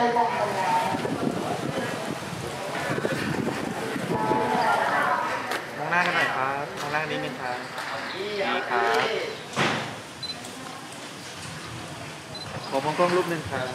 มองหน้ากันหน่อยครับมองหน้านิดนึงครับดีครับขอมองกล้องรูปหนึ่งครับ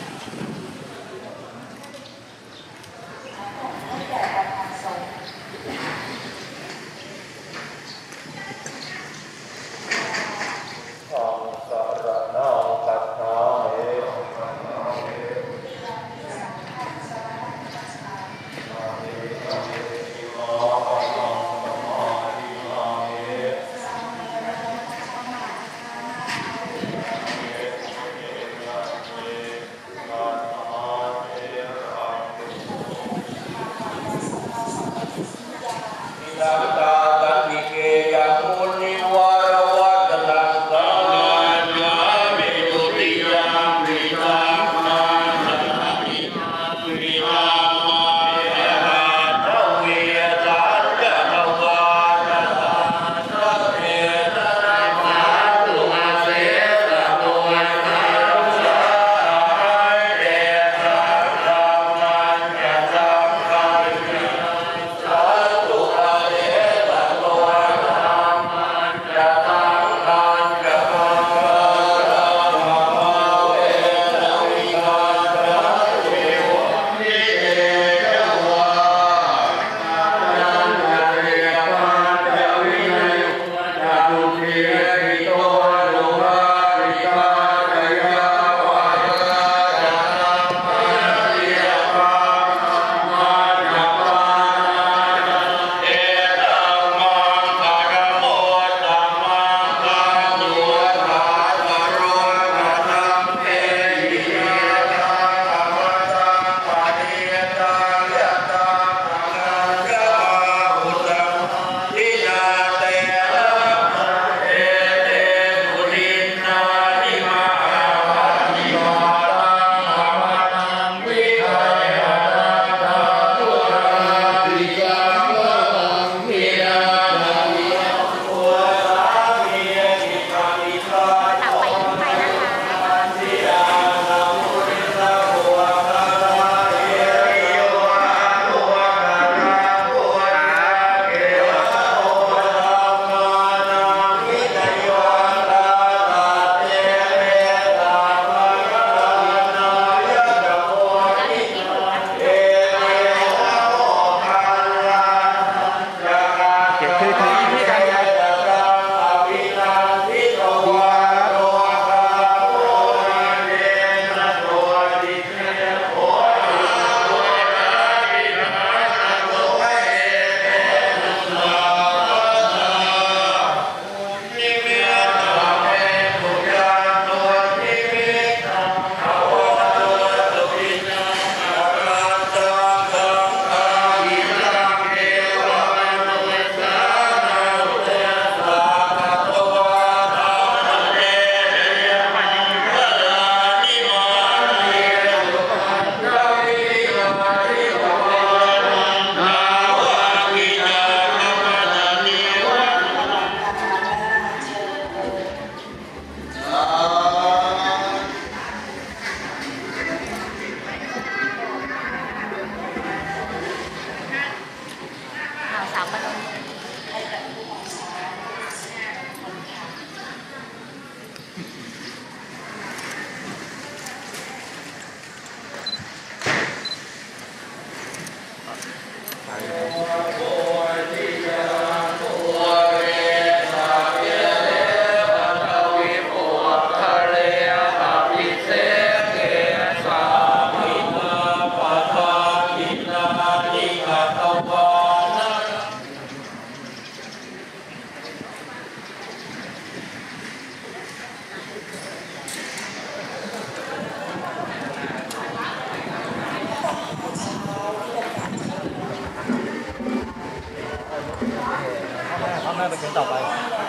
แม่ไปเขียนต่อไป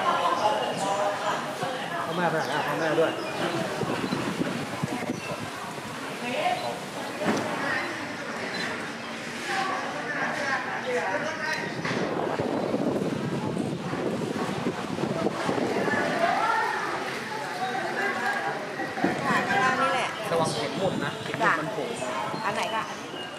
พ่อแม่ไปไหนพ่อแม่ด้วยระวังเข็มหมุนนะเข็มหมุนมันโผล่อันไหนก็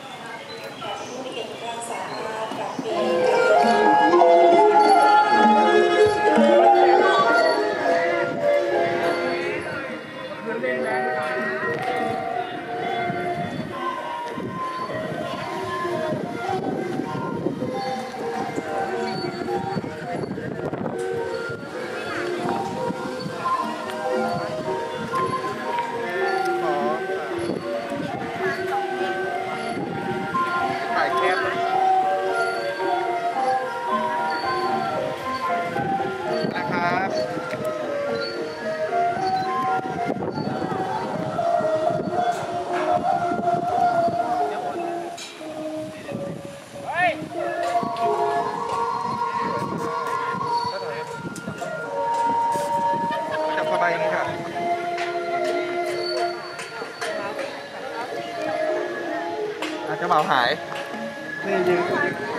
ถ่ายแคบนะครับจับสบายอย่างนี้ค่ะอาจจะเมาหายนี่ยืน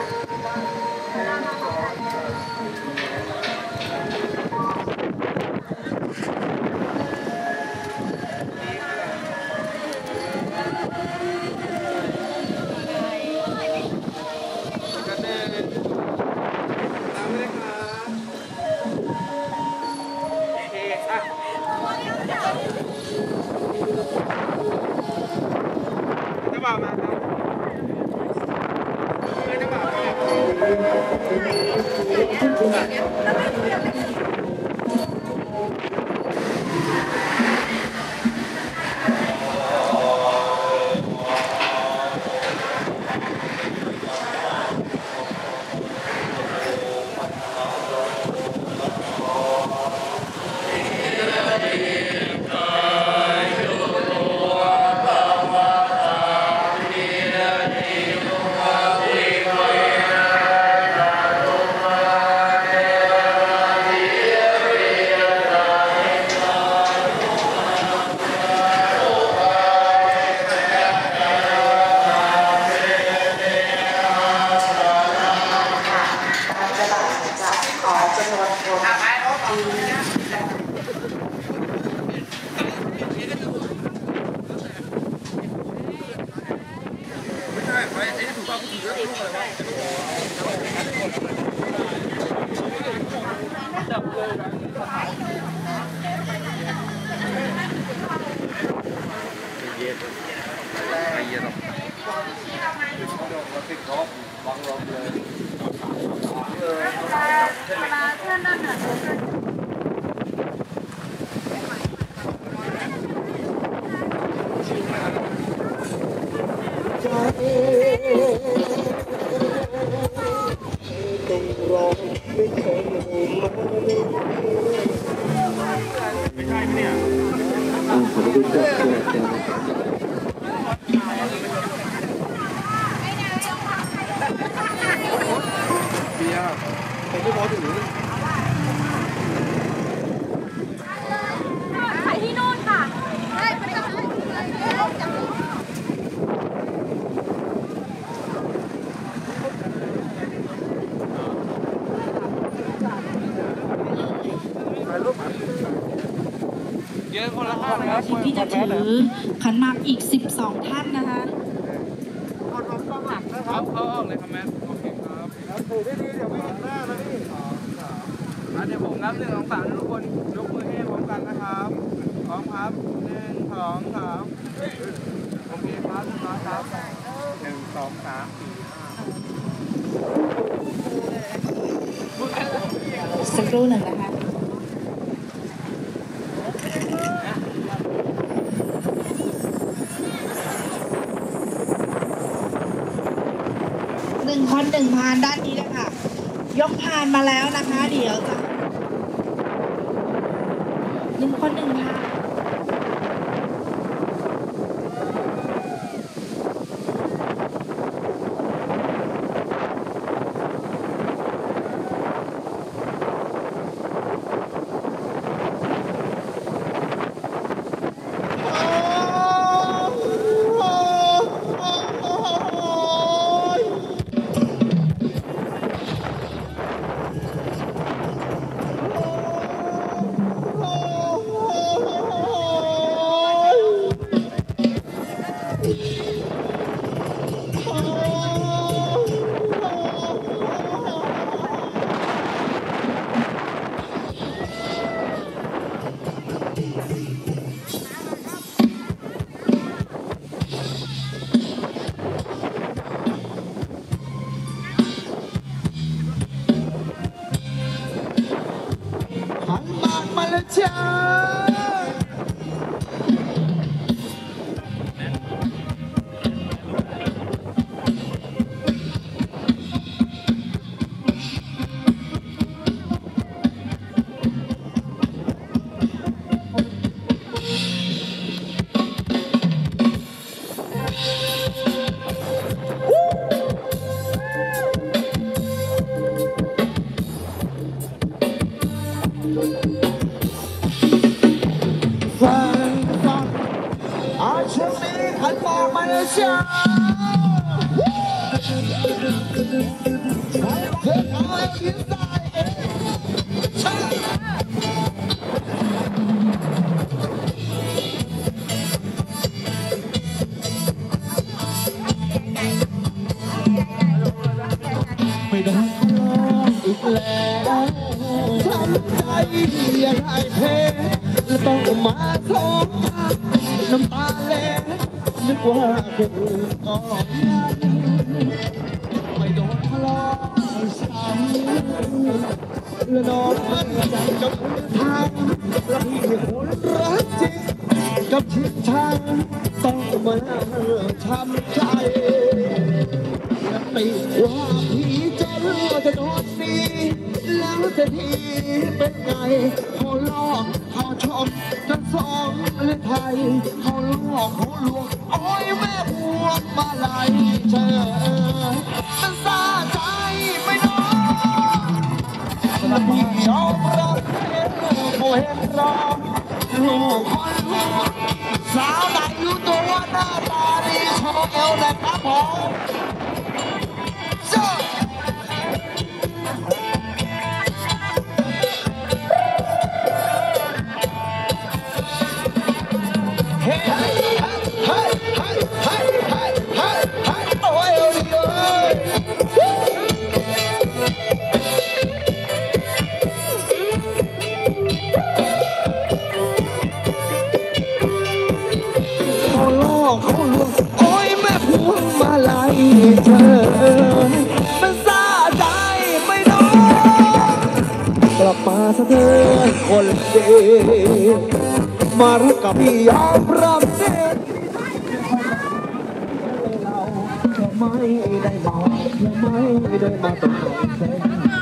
จะบอกมาครับจะบอกไม่ใช่ไหมเนี่ยเบียร์ผมไม่พอถึงไปที่นู่นค่ะเยอะคนละข้างนะครับที่จะถือขันหมากอีก 12 ท่านนะคะครับเขาออกเลยครับแม่โอเคครับถือได้ดีเดี๋ยวไม่เห็นหน้านะพี่เดี๋ยวผมนับ1 2 3ทุกคนยกมือให้พร้อมกันนะครับพร้อมครับ1 2 3โอเคครับครับ1 2 3 4 สักครู่หนึ่งนะคะ1 คน 1 พานด้านนี้เลยค่ะ ยกพานมาแล้วนะคะ เดี๋ยวจะ1 คน 1 พานไม่ได้อีกแล้วทำใจยังไงเพและต้องมาท้องน้ำตาแลนึกว่าคนอื่นก็ไม่โดนทะเลาะช้ำและน้องมันกับทางและพี่คนรักจริงกับชิดชังต้องมาช้ำใจไม่ว่าพี่จะโดนดีแล้วจะดีเป็นไงเขาลอกเขาชมกันสองเล่นไทยเขาลอกเขาลวงโอ้ยแม่พวงมาลัยเธอมันสาใจไม่น้อยแล้วพี่ยอมรับโมเห็นรอลูกคนลูกสาวใดรู้ตัวหน้าตาดีโชว์เอวนะครับผมเขาลวงโอ้ยแม่พวงมาลัยเธอมันสาใจไม่น้อยกลับมาซะเธอคนดีมารักกับพี่ยอมรับเด็ดเราไม่ได้มาไม่ได้มาตรงไหน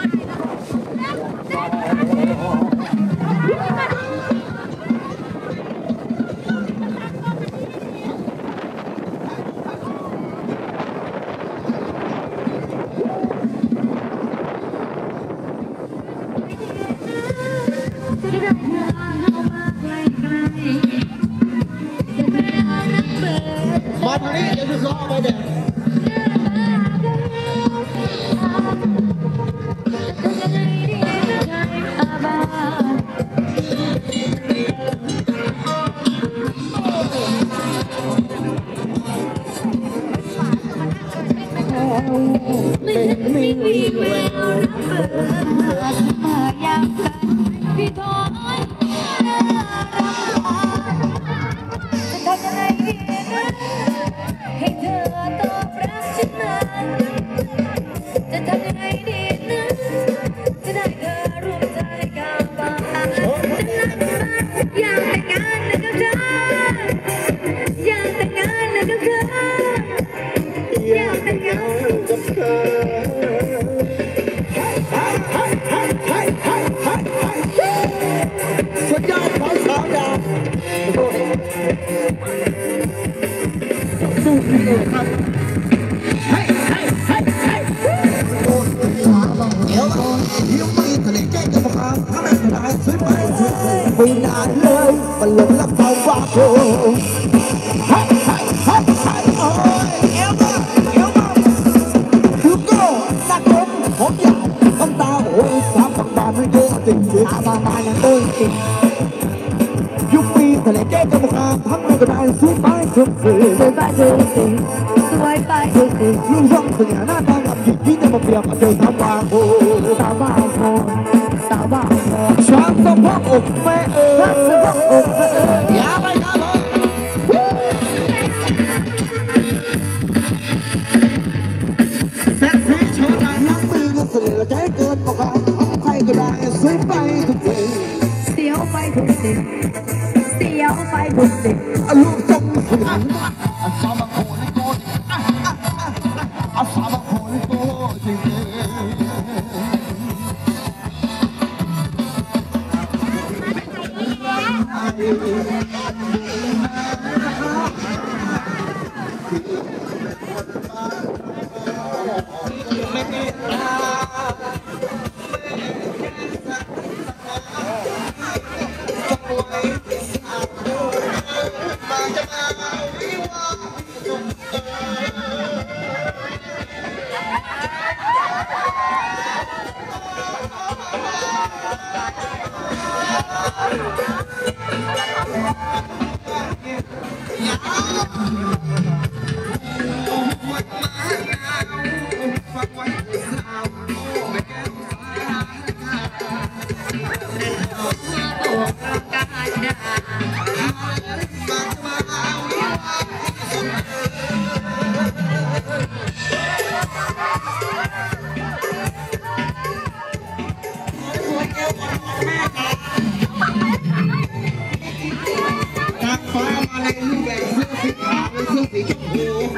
มาทางนี้เดี๋ยวจะล้อไปเด็กไม่มีแววอยากกันพี่ทอนจะทำยังไงดีนะให้เธอตอบรับฉันมาจะทำยังไงดีนะจะได้เธอร่วมใจกับบ้านฉันรักมากอยากแต่งงานกับเธออยากแต่งงานกับเธออยากแต่งงานกับเธอสุดยอดของสาวดาวสู้เลยครับเดี๋ยวมีทะเลแก้จะมาขาถ้าไม่ได้ซื้อไปไม่นานเลยมันหลงรักเขาว่าโอ้คือก็นักลมผมอยากน้ำตาโอ้ยสามบางบานมันเยอะจริงสามบางบานยังเต้นจริงยุคปีทะเลแก้จะมาขาทั้งไม่ได้ซื้อไปทุกสิ่งซื้อไปทุกสิ่งสวยไปทุกสิ่งลูกช่องสัญญาหน้าตากับหยิบยิ้มจะมาเปรียบกับเดินทางวางโอ้สาวบ้าพอสาวบ้าพอช้างสะโพกอกแม่ช้างสะโพกอกแม่อย่าไปครับแซ่บพี่ชอบการนักมือก็เสือใจเกินกว่าใครก็ได้ซื้อไปทุกสิ่งเสียวไปทุกสิ่งเสียวไปทุกสิ่งลูกจงถึงอาสาบางคนโกรธอาสาบางคนโกรธจริง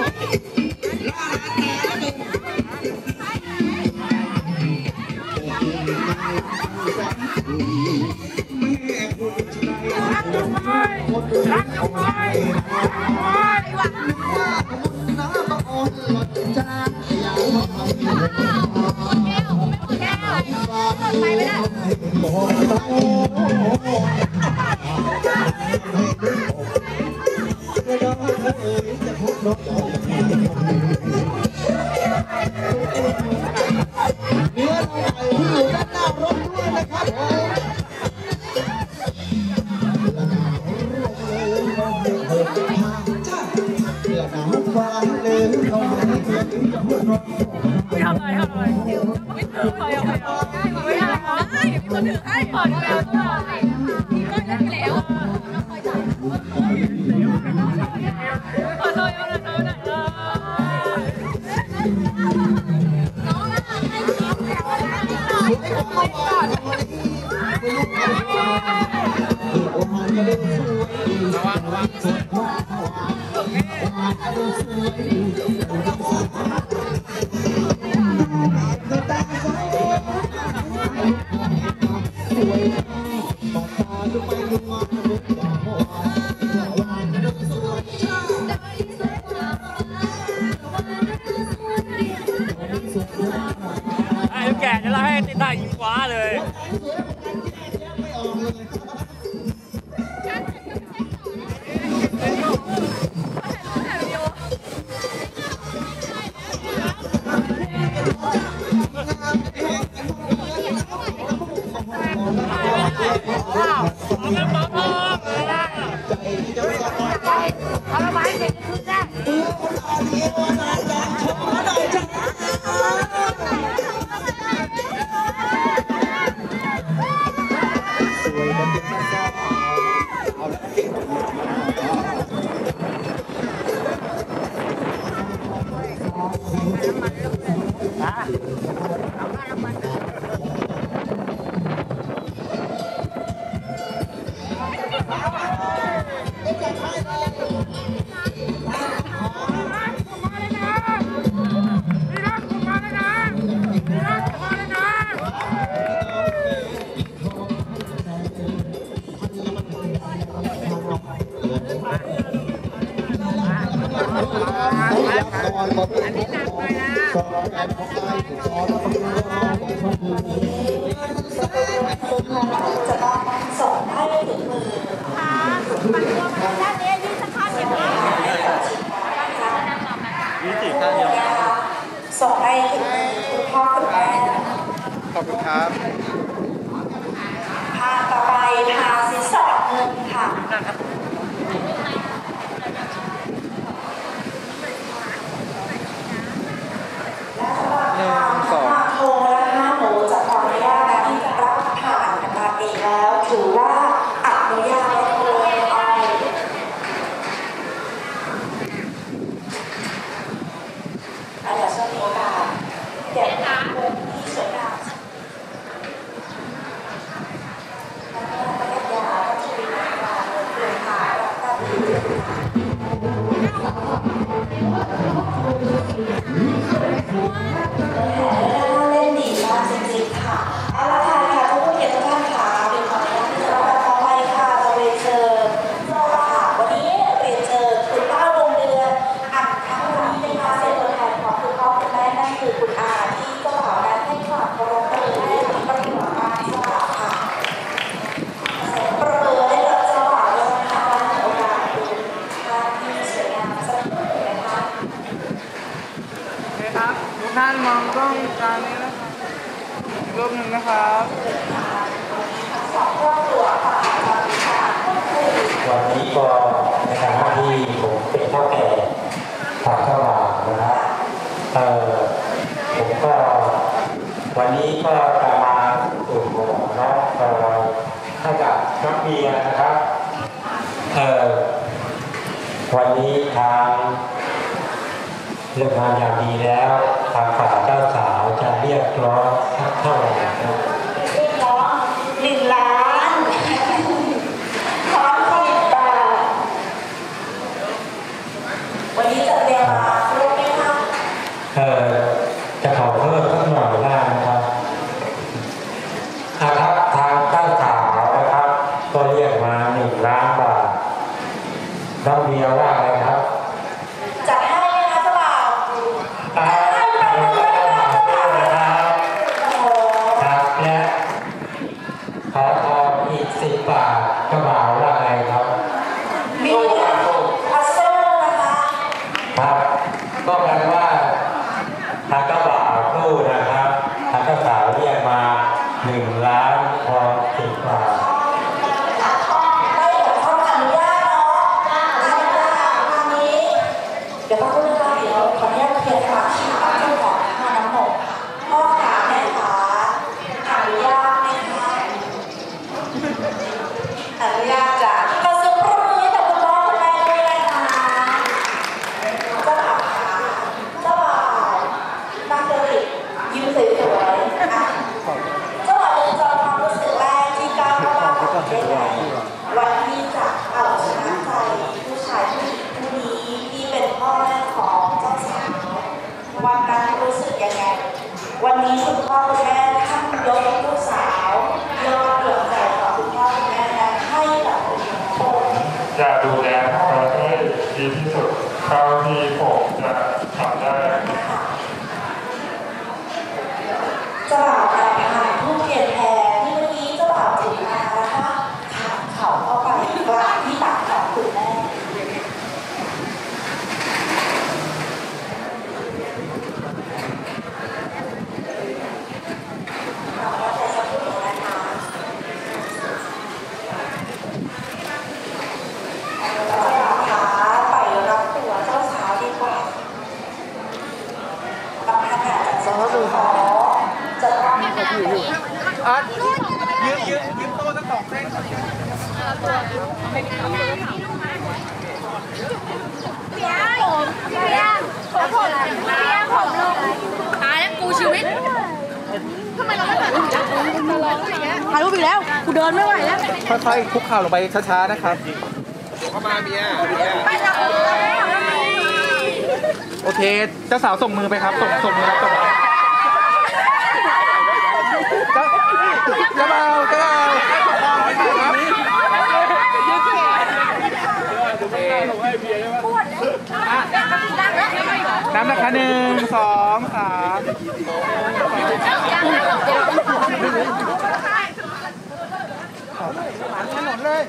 แก่จะไล่ให้ติดได้ยิงขวาเลยส่งให้คุณพ่อคุณแม่ขอบคุณครับพาต่อไปพาสินสอดเงินค่ะโทรและห้าหมูจะขออนุญาตนะที่จะรับผ่านอัตราปีแล้วถือว่าอนุญาตให้โทรไปอาจจะมีโอกาสเด็กวงที่สวยงามเล่นดีมากจริงๆค่ะเอาละค่ะทุกผู้เกียรติทุกท่านค่ะเป็นขออนุญาตที่จะรับต่อไปค่ะจะเรียนเชิญวันนี้เรียนเชิญคุณป้าวงเดือนอัดทั้งวันนี้นะคะเสียตัวแทนของคุณพ่อคุณแม่นั่นคือคุณอาที่เจ้าบ่าวนั้นให้ความเคารพและให้ประโยชน์มาที่เจ้าบ่าวค่ะประเมินให้กับเจ้าบ่าวด้วยนะคะว่าในโอกาสดูทางที่สวยงามสักหน่อยนะคะโอเคครับทุกท่านมองกล้องตามนี้นะครับอีกรูปหนึ่งนะครับวันนี้ก็ในฐานะที่ผมเป็นเฒ่าแก่ฝากเข้ามานะครับผมก็วันนี้ก็จะมาสู่หัวเนาะให้กับนักเรียนนะครับวันนี้ทางเรื่องงานอย่างดีแล้วทางฝ่ายเจ้าสาวจะเรียกร้องเท่าไหร่นะครับเรียกร้อง1 ล้านพร้อม10 บาทวันนี้จะเรียนมาว่าทางเจ้าบ่าวคู่นะครับทางเจ้าสาวเรียกมา1 ล้านพอ10 บาทได้เดี๋ยวเขาอนุญาตเนาะอนุญาตทางนี้เดี๋ยวต้องพูดนะคะเดี๋ยวขออนุญาตเคลียร์ค่ะที่เจ้าของค่าน้ำนมพ่อขาแม่ขาอนุญาตไหมคะอนุญาตจ้ะขอเสียงปรบมือให้กับคุณพ่อคุณแม่ด้วยนะคะเจ้าบ่าวขาเจ้าบ่าวนั่งเดินยิ้มสวยๆนะคะเจ้าบ่าวจะจำความรู้สึกแรกที่ก้าวเข้าบ้านของได้ไงวันที่จะเอาชนะใจผู้ชายผู้หญิงผู้นี้ที่เป็นพ่อแม่ของเจ้าสาววันนั้นรู้สึกยังไงวันนี้คุณพ่อคุณแม่ท่านยกลูกสาวยอดดวงใจของคุณพ่อคุณแม่นั้นให้กับคุณพ่อจะดูแลพ่อให้ดีที่สุดเท่าที่ผมจะทำได้เจ้าบ่าวการทานผู้เทียนแพรที่เมื่อกี้เจ้าบ่าวถือมานะคะขาเข่าเข้าไปกลางที่ตักของคุณแม่ยืมโต๊ะสัก2 เส้นตายแล้วกูชีวิตทำไมเราไม่ถ่ายรูปถ่ายรูปอีกแล้วกูเดินไม่ไหวแล้วค่อยๆคุกเข่าลงไปช้าๆนะครับเข้ามาเมียโอเคเจ้าสาวส่งมือไปครับส่งมือครับเจ้าบ่าวน้ำนะคะ1 2 3ถนนเลย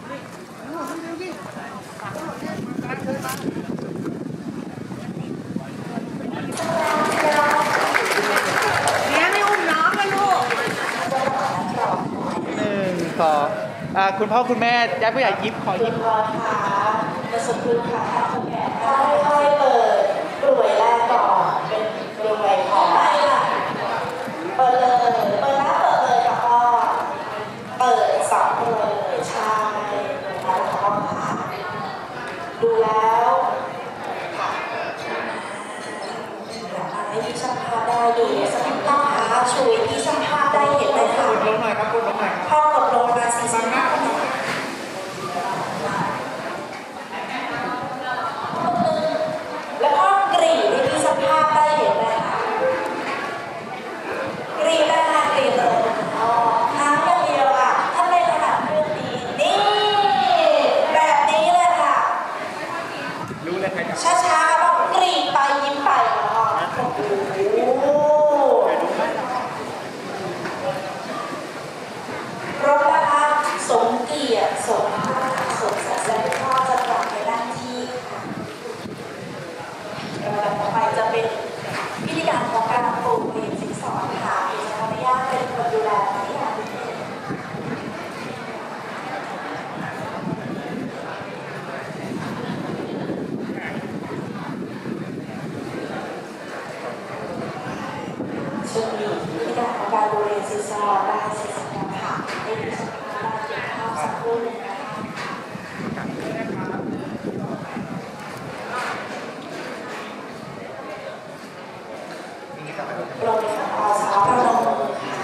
คุณพ่อคุณแม่ญาติผู้ใหญ่ยิ้มขอยิ้มค่ะจะสุดพื้นค่ะค่อยๆเปิดกลุ่ยแรกก่อนเป็นกลุ่ยของอะไรล่ะเปิดเลยเปิดแล้วเปิดเลยค่ะพ่อเปิด2เลยใช่แล้วพ่อค่ะดูแล้วค่ะให้พี่ช่างภาพได้ดูสถิตินะคะช่วยพี่ช่างภาพได้เห็นเลยค่ะกดลงหน่อยครับกดลงหน่อยพ่อกดลงมา45แล้วก็กรีดที่สภาพได้เห็นเลยค่ะกรีดได้ค่ะกรีดเลยน้ำก็เดียวค่ะถ้าในขนาดเรื่องนี้นี่แบบนี้เลยค่ะรู้เลยใครครับช้าๆแล้วกรีดไปยิ้มไปโอ้รบนะคะสมเกียรติสมภาพสมศักดิ์ศรีพ่อจะกลับไปนั่งที่ค่ะต่อไปจะเป็นพิธีการของการปลูกเรียนสินสอดค่ะจะขออนุญาตเป็นคนดูแลที่ค่ะช่วงนี้พิธีการของการปลูกเรียนสินสอดได้เสร็จแล้วค่ะให้ดิฉันพาได้เก็บภาพสักครู่หนึ่งนะคะโปรดค่ะขอสาวประนมมือค่ะ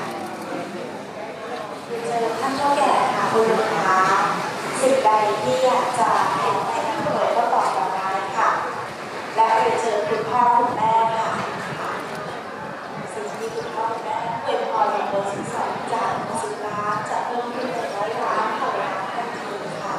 เจอท่านเจ้าแก่ค่ะคุณลุงคะสิ่งใดที่อยากจะเห็นให้ท่านรวยก็ตอบกลับมาค่ะและเรียนเชิญคุณพ่อคุณแม่ค่ะสิ่งที่คุณพ่อคุณแม่เป็นพอเป็นเบอร์12จาก10 ล้านจะเพิ่มขึ้นเป็น100 ล้านต่อล้านทันทีค่ะ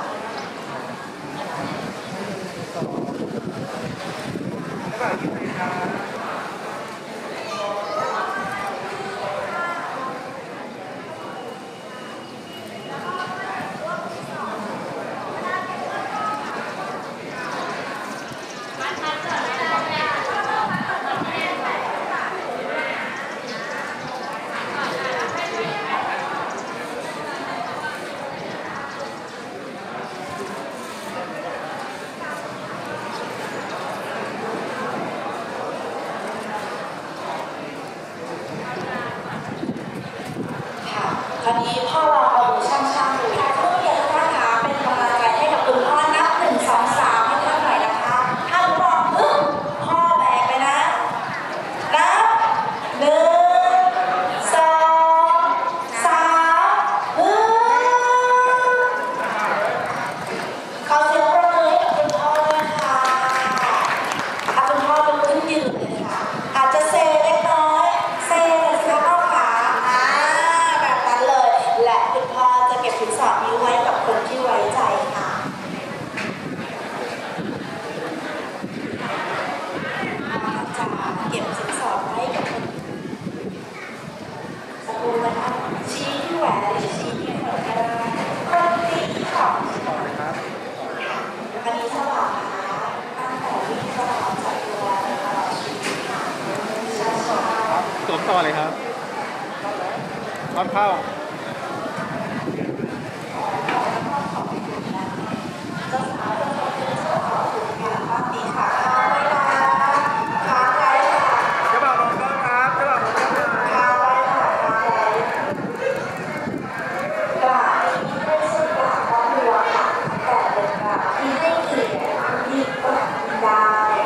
ราวนี้พ่อเราเอาดูช่างๆดูค่ะทุกเกียรติท่านคะเป็นกำลังใจให้กับคุณพ่อนับ1 2 3ให้ท่านหน่อยนะคะถ้าคุณพ่อพ่อแบกไปนะนับ1 2 3ขอเสียงปรบมือให้กับคุณพ่อด้วยค่ะคุณพ่อเป็นขึ้นยืนเลยค่ะอาจจะเซเล็กน้อยเซเลยสิคะพ่อขาแบบนั้นเลยและคุณพ่อจะเก็บสินสอดนี้ไว้กับคนที่ไว้ใจค่ะจะเก็บสินสอดไว้กับคนสักครู่นะคะชี้ที่แหวนหรือชี้ที่คนก็ได้คนที่ของอันนี้สว่างค่ะตั้งแต่วิ่งสว่างจากตัวตลอดชีวิตค่ะช้าๆสวมต่อเลยครับพร้อมเข้าเจ้าสาวจะขอบคุณเจ้าสาวถูกงานบ้านดีค่ะค้างไว้นะค้างไว้ค่ะเจ้าบ่าวลงกล้องครับเจ้าบ่าวลงกล้องเลยค้างไว้ค่ะค้างไว้กราบที่ไม่ใช่กราบครอบครัวค่ะแต่เป็นกราบที่ให้เกียรติที่กราบได้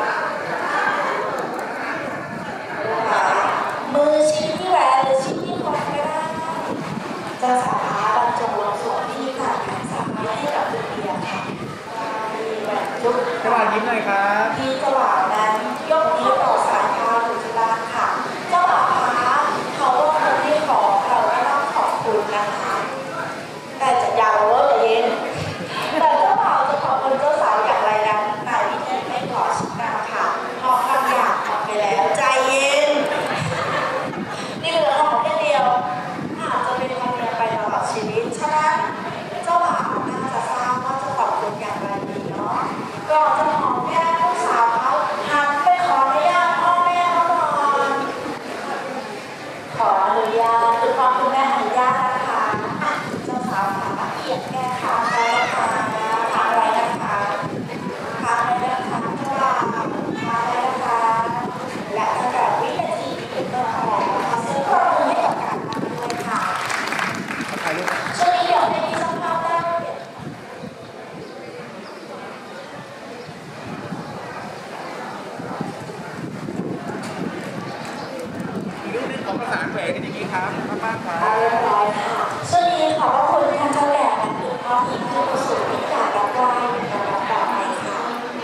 นะคะมือชี้ที่แหวนหรือชี้ที่คอก็ได้เจ้าสาวบรรจงลงสวมที่การแข่งสามให้กับคุณเบียร์ค่ะมีแหวนจุ๊บเจ้าบ่าวยิ้มหน่อยครับที่เจ้าบ่าวนั้นยกนิ้วต่อสายพานอยู่ที่ล่างค่ะ เจ้าบ่าวคะเขาว่าคนที่ขอเราก็ต้องขอบคุณนะคะ แต่จะยาวเวอร์เย็นแต่เจ้าบ่าวจะขอบคุณเจ้าสาวอย่างไรนั้นในพิธีไม่ขอชิดนาค่ะเพราะคำหยาบออกไปแล้วใจเย็นนี่เหลือหอมแค่เดียวอาจจะเป็นธรรมเนียมไปตลอดชีวิตฉะนั้นเจ้าบ่าวน่าจะทราบว่าจะขอบคุณอย่างไรดีเนาะก่อนจะหอมแก้มลูกสาวเขาหันไปขออนุญาตพ่อแม่เขาก่อนขออนุญาตคุณพ่อคุณแม่อนุญาตนะคะเจ้าสาวขาเกียรติแก้ขาไว้นะคะขาไว้นะคะขาไว้นะคะเจ้าบ่าวขาไว้นะคะและตั้งแต่วินาทีที่เป็นต้นไปขอเสียงปรบมือให้กับการทำด้วยค่ะถ่ายรูปช่วงนี้เดี๋ยวให้พี่ช่างภาพได้เปลี่ยนอีกรูปหนึงของประสานแหวนกันอย่างนี้ครับมากๆครับเรียบร้อยค่ะช่วงนี้ขอบพระคุณท่านเจ้าแก่และคุณพ่อที่เพื่อสู่พิการรับไหว้ในลำดับต่อไปค่ะ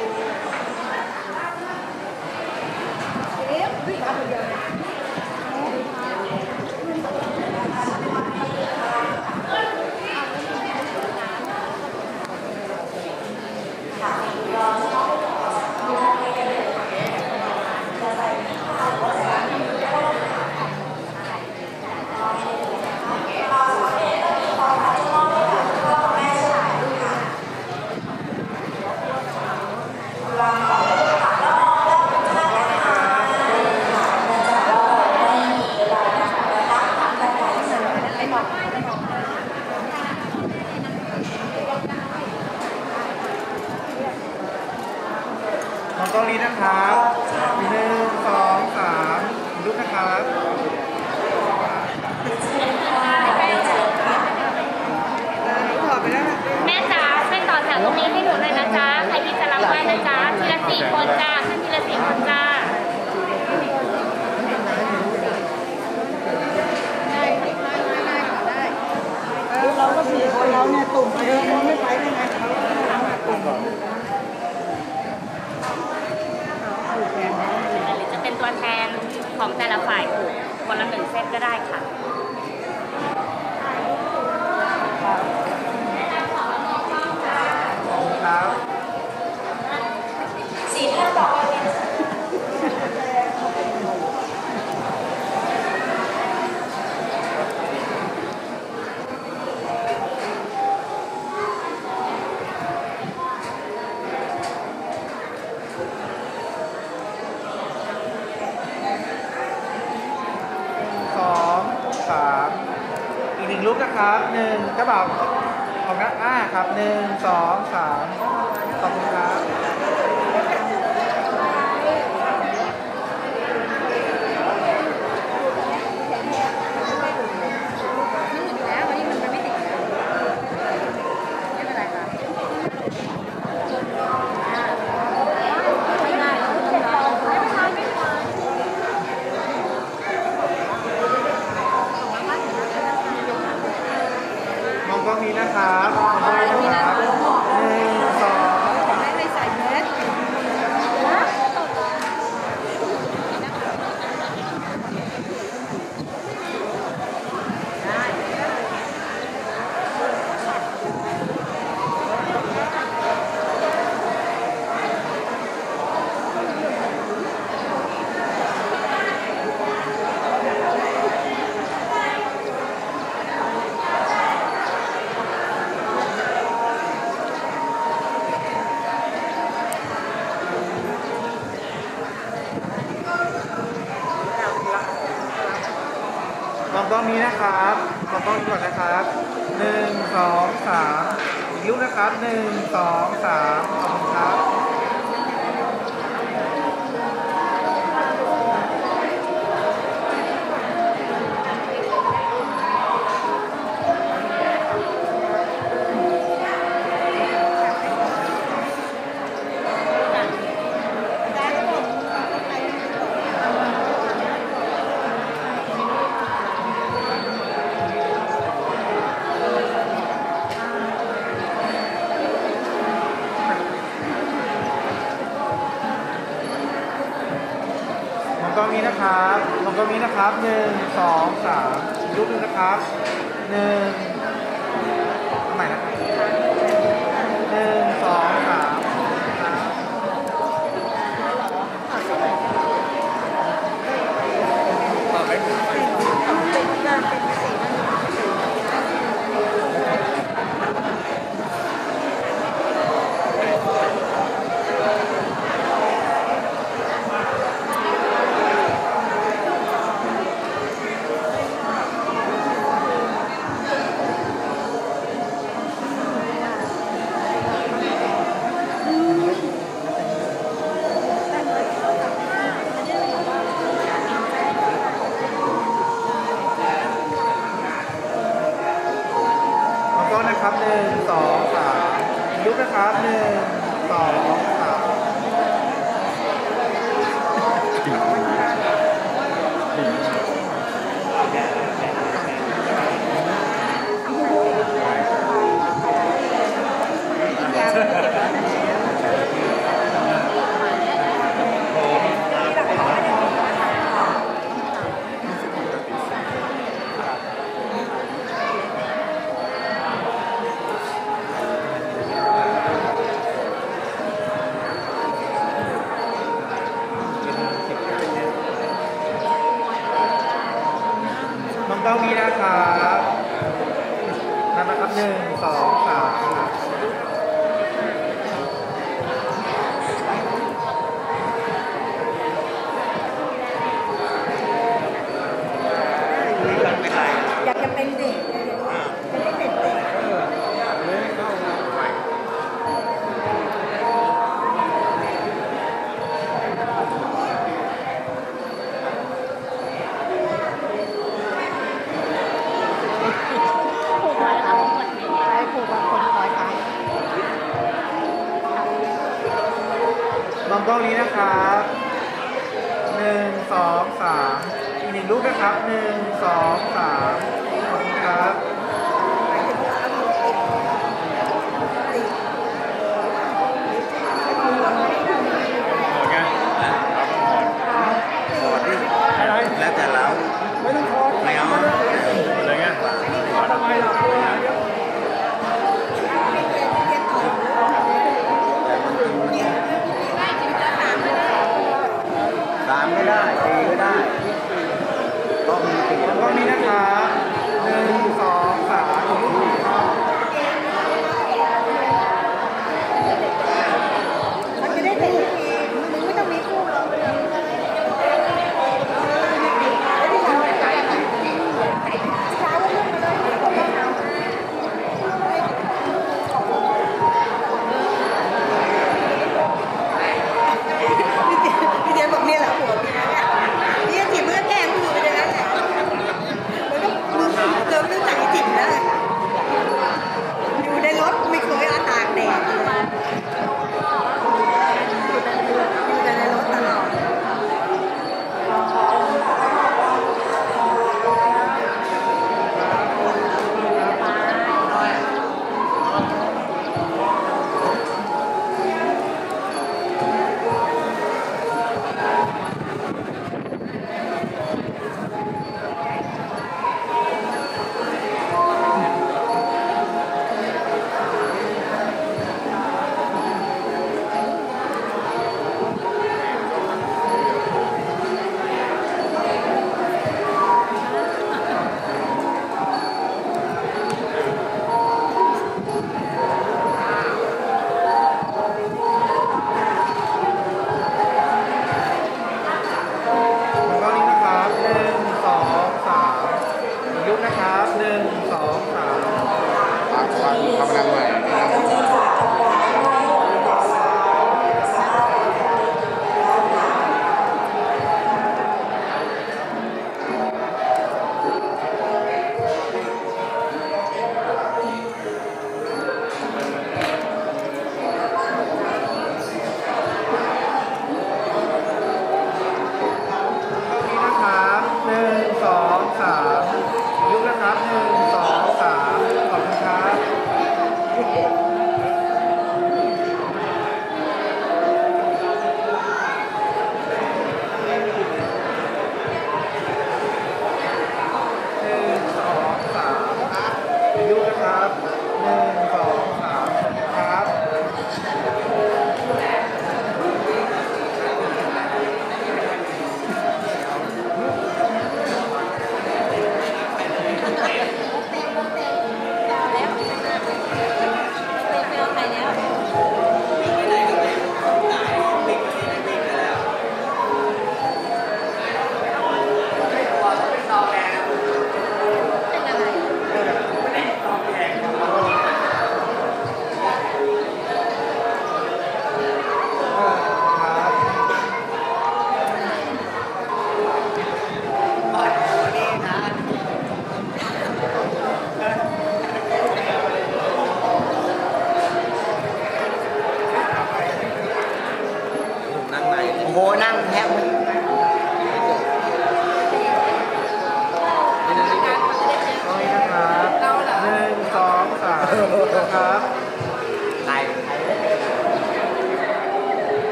ค่ะรอจะต้องไปขอสักครู่ให้กันเลยจะใส่ที่ผ้าหรือว่าใส่ที่มือก็ได้ค่ะรอให้เลยนะคะรอสักเองก็มีความรักจะมอบให้กับคุณพ่อคุณแม่ใช่ไหมค่ะวางของไว้ด้วยค่ะแล้วมองด้านข้างนะคะค่ะเนื่องจากว่าเราไม่มีเวลานะคะท่านใดเสนอให้บอกมองกล้องนี้นะครับ1 2 3รูปนะครับแม่จ๋าช่วยต่อแถวตรงนี้ให้หนูหน่อยนะจ๊ะ ใครที่จะรับไหว้นะจ๊ะ ทีละ4 คนจ้าขึ้นทีละ4 คนจ้าเราก็4 คนเราเนี่ยตุ่มไปเลยมันไม่ไปได้ไงหรือจะเป็นตัวแทนของแต่ละฝ่ายผูกคนละ1 เส้นก็ได้ค่ะครับสี่ท่านต่อไปเป็นอีก1 รูปนะครับ1เจ้าบ่าวของนักครับ1 2 3ขอบคุณครับเองกล้องนี้นะครับมองกล้องนี้ก่อนนะครับ1 2 3อีกรูปนะครับ1 2 3ขอบคุณครับมองกล้องนี้นะครับมองกล้องนี้นะครับ1 2 3รูปหนึ่งนะครับ1ใหม่นะครับ1 2 3นะครับ1 2 3ลุกนะครับ1 2 3มองกล้องนี้นะครับนั่นนะครับ1 2 3 อยากจะเป็นเด็กจะได้เป็นเด็กมองกล้องนี้นะครับ1 2 3อีก1รูปนะครับ1 2 3ขอบคุณครับแล้วแต่เราไม่ต้องขอไม่เอาอะไรเงี้ยทำไมล่ะสามก็ได้4ก็ได้ต้องมี4 มองกล้องนี้นะครับ1 2 3 มันจะได้เป็นเองมึงไม่ต้องมีคู่หรอกพี่เดียบอกเนี่ยแหละหัวพี่เนี่ยจีบ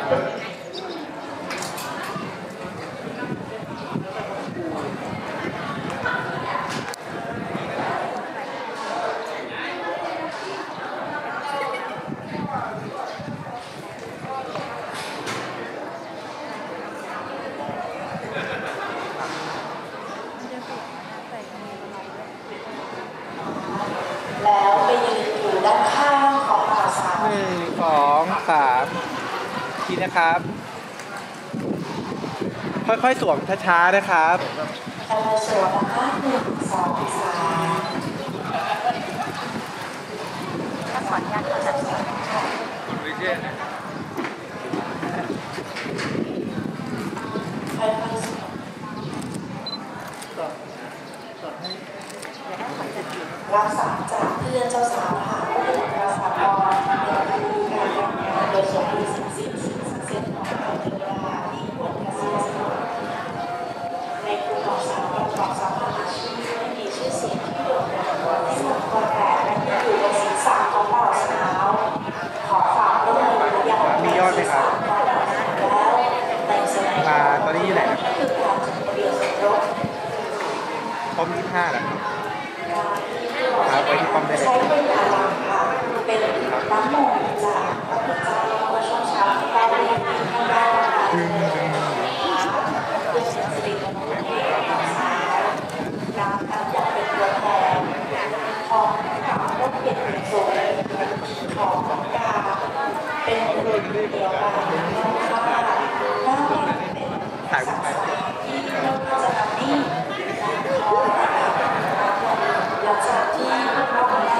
แล้วไปยืนอยู่ด้านข้างของบ่าวสาว 1 2 3ทีนะครับ ค่อยๆสวมช้าๆนะครับกำลังสวมนะคะ1 2 3ถ้าขออนุญาตเขาจัดสวมค่ะค่อยๆสวมรักษาจากเพื่อนเจ้าสาวค่ะก็เป็นรักษากรเป็นการมีการทำงานโดยสมบูรณ์สิ่งศักดิ์สิทธิ์ของเราเทวดาที่ควรกระเสียสละในกลุ่มของสาวของสาวอาชีพไม่มีชื่อเสียงที่โดดเด่นที่สุดตัวแต่และที่อยู่บนศีรษะของบ่าวสาวขอฝากร่วมมืออย่างมียอดไหมครับแล้วในสมัยมาตอนนี้อยู่ไหนครับคือการจดทะเบียนสมรสป้อม25แล้วครับไว้ที่ป้อมได้เลยใช้เป็นอาลังค่ะเป็นน้ำมนต์จากพระพุทธเจ้าเมื่อช่วงเช้าที่ได้เรียนที่ข้างด้านนะคะเพื่อเสริมสิริมงคลให้กับบ่าวสาวน้ำตั้งอย่างเป็นตัวแทนของรถเกียรติสูงของกาเป็นกลุ่มเดียวกันนะคะน่าเป็นสัตว์ที่เราจะทำนี่หลังจากที่เราได้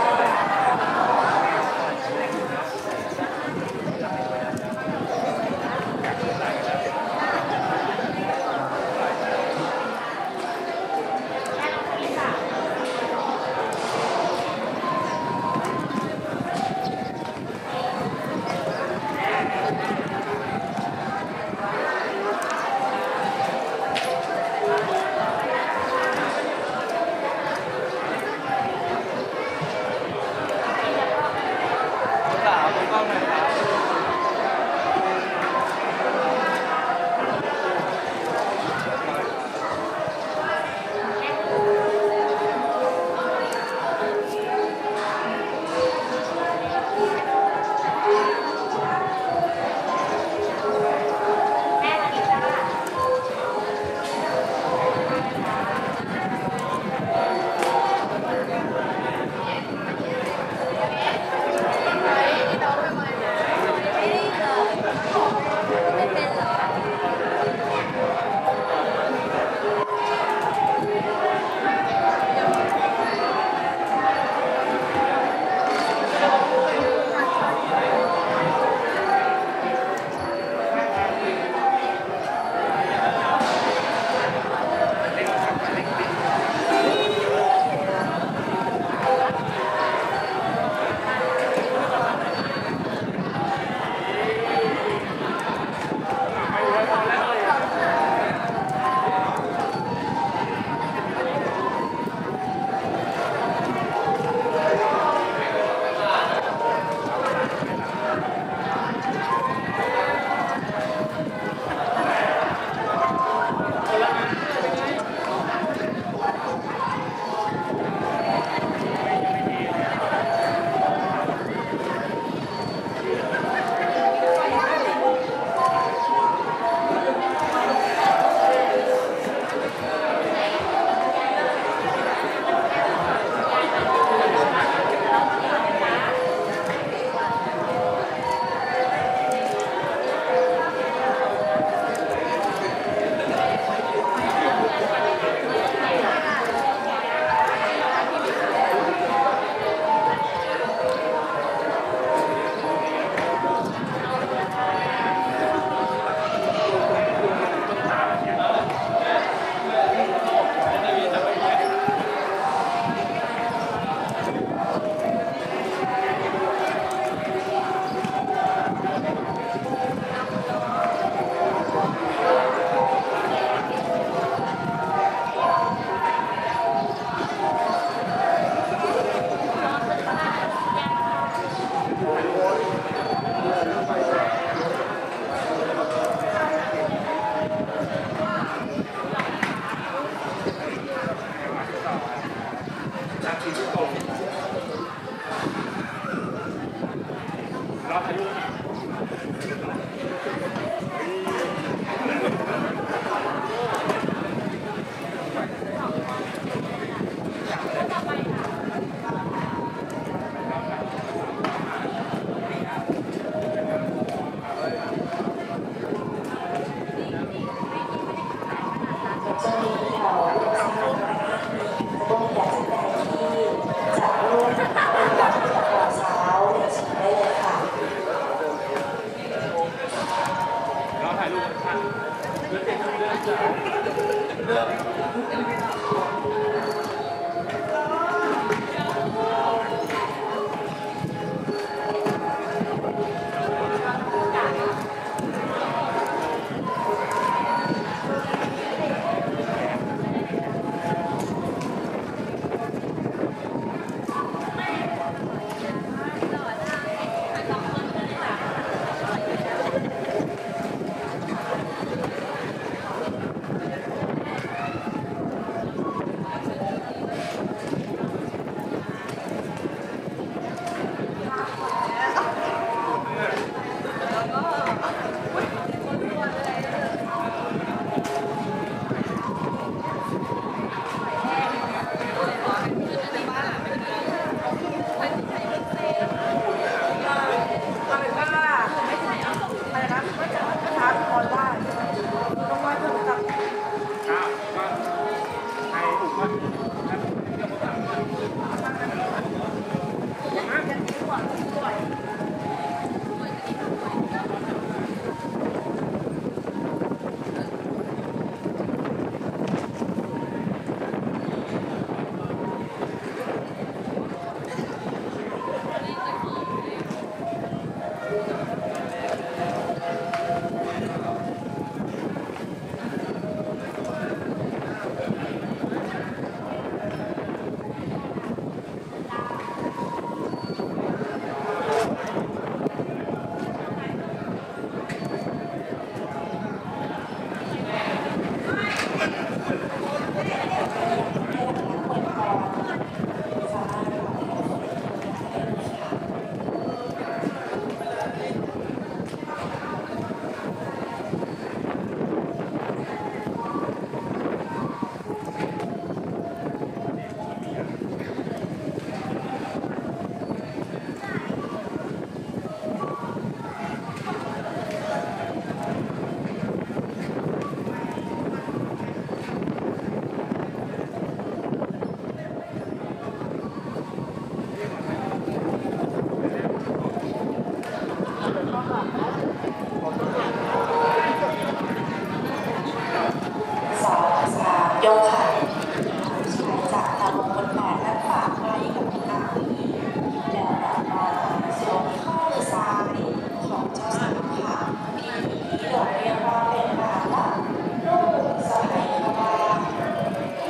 โยคะจากทางบนแผนและฝากไว้กับกายแล้วต่อมาส่วนข้อซ้ายของเจ้าสาวค่ะที่เราเรียกว่าเป็นการรับลูกสะใภ้เข้าบ้านหลัง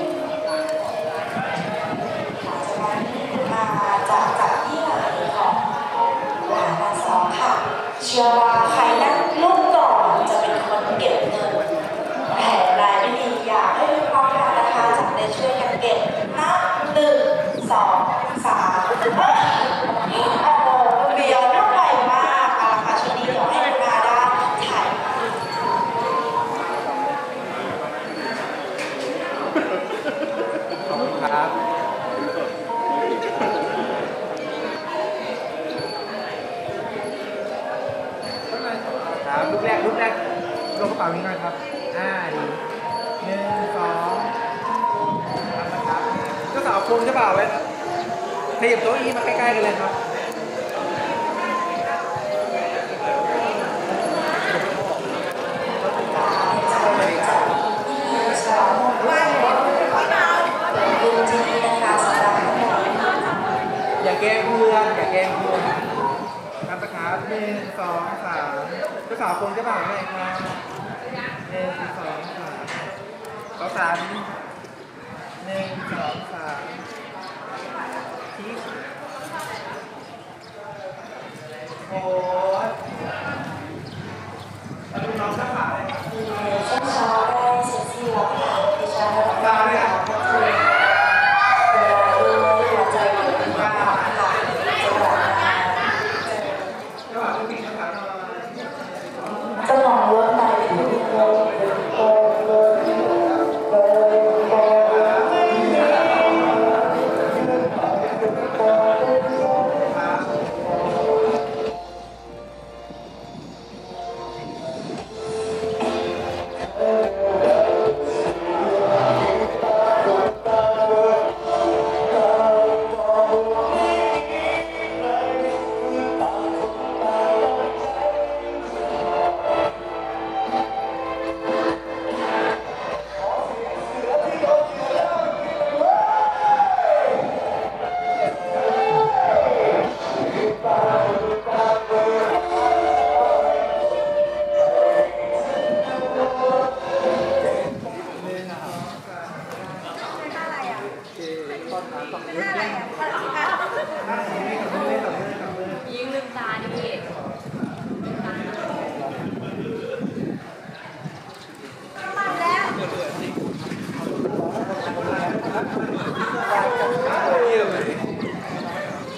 จากนั้นมาจากที่ไหนของหลานทั้งสองค่ะเชื่อว่าใครนั่งลูกก่อนจะเป็นคนเก็บเงินแผนรายไม่ดีอยากให้ลูกพร้อมกันนะคะจากได้ช่วยกันเก็บนับ1 2 3โอ้โหเบียวน่าไปมากเอาละค่ะช่วงนี้เดี๋ยวให้คุณอาได้ถ่ายขอบคุณครับครับลูกแรกลงกระเป๋านี้หน่อยครับดี1 2นะครับเจ้าสาวพงเจ้าบ่าวไว้ครับขยับโต๊ะอี้มาใกล้ๆกันเลยครับอย่าแกล้งเพื่อนครับนะครับ1 2 3เจ้าสาวพงเจ้าบ่าวไว้ครับ1 2 3ต่อ3 1 2 3ชี้โอ้ยแล้วดูน้องหน้าผากเลยครับเช้าได้เสร็จสิ้นแล้วค่ะดิฉันตาเนี่ยด้วยหัวใจของเราค่ะจังหวัดจะมองรถไป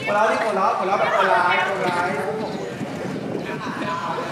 หัวเราะที่หัวเราะแบบคนร้าย